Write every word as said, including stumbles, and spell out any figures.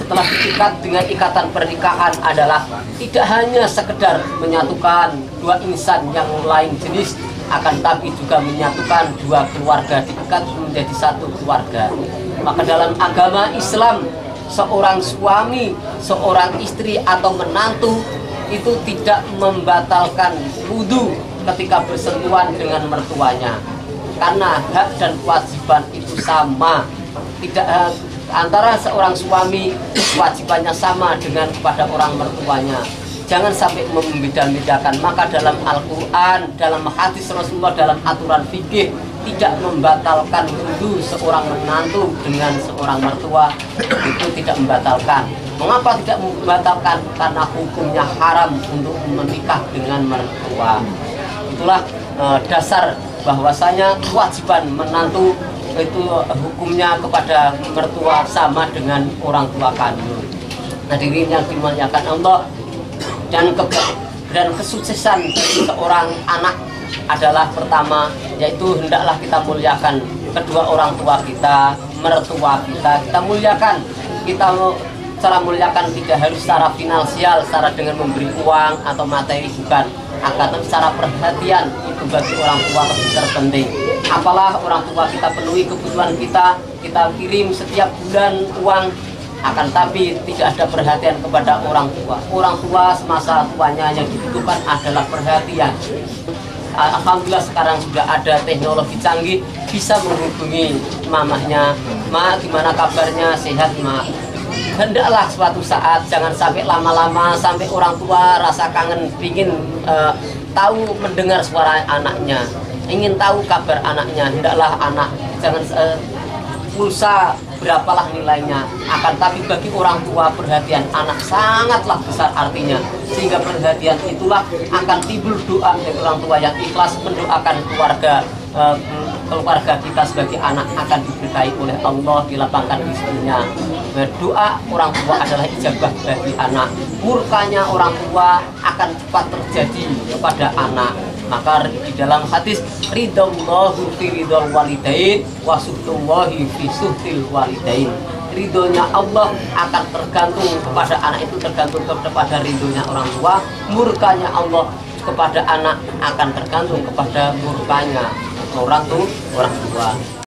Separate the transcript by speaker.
Speaker 1: telah diikat dengan ikatan pernikahan adalah tidak hanya sekedar menyatukan dua insan yang lain jenis, akan tapi juga menyatukan dua keluarga, diikat menjadi satu keluarga. Maka dalam agama Islam, seorang suami, seorang istri atau menantu itu tidak membatalkan wudhu ketika bersentuhan dengan mertuanya, karena hak dan kewajiban itu sama. Tidak uh, antara seorang suami kewajibannya sama dengan kepada orang mertuanya. Jangan sampai membeda-bedakan. Maka dalam Al-Quran, dalam hadis Rasulullah, dalam aturan fikih, tidak membatalkan wudhu seorang menantu dengan seorang mertua, itu tidak membatalkan. Mengapa tidak membatalkan? Karena hukumnya haram untuk menikah dengan mertua. Itulah uh, dasar bahwasanya kewajiban menantu itu hukumnya kepada mertua sama dengan orang tua kandung. Hadirin yang dimuliakan Allah, dan ke dan kesuksesan seorang anak adalah pertama, yaitu hendaklah kita muliakan kedua orang tua kita, mertua kita, kita muliakan. Kita cara muliakan tidak harus secara finansial, secara dengan memberi uang atau materi, bukan, akan secara perhatian. Itu bagi orang tua lebih terpenting. Apalah orang tua kita penuhi kebutuhan kita, kita kirim setiap bulan uang, akan tapi tidak ada perhatian kepada orang tua. Orang tua semasa tuanya yang dibutuhkan adalah perhatian. Alhamdulillah sekarang sudah ada teknologi canggih, bisa menghubungi mamahnya, ma gimana kabarnya, sehat ma. Hendaklah suatu saat, jangan sampai lama-lama sampai orang tua rasa kangen, ingin uh, tahu mendengar suara anaknya, ingin tahu kabar anaknya. Hendaklah anak jangan uh, pulsa berapalah nilainya, akan tapi bagi orang tua perhatian anak sangatlah besar artinya, sehingga perhatian itulah akan timbul doa dari orang tua yang ikhlas mendoakan keluarga uh, keluarga kita sebagai anak akan diberkahi oleh Allah, dilapangkan rezekinya. Berdoa orang tua adalah ijabah bagi anak. Murkanya orang tua akan cepat terjadi kepada anak. Maka di dalam hadis, ridallahu fi ridal walidain wa suhtullahi fi suhtil walidain. Ridhonya Allah akan tergantung kepada anak, itu tergantung kepada ridhonya orang tua. Murkanya Allah kepada anak akan tergantung kepada murkanya orang tua orang tua.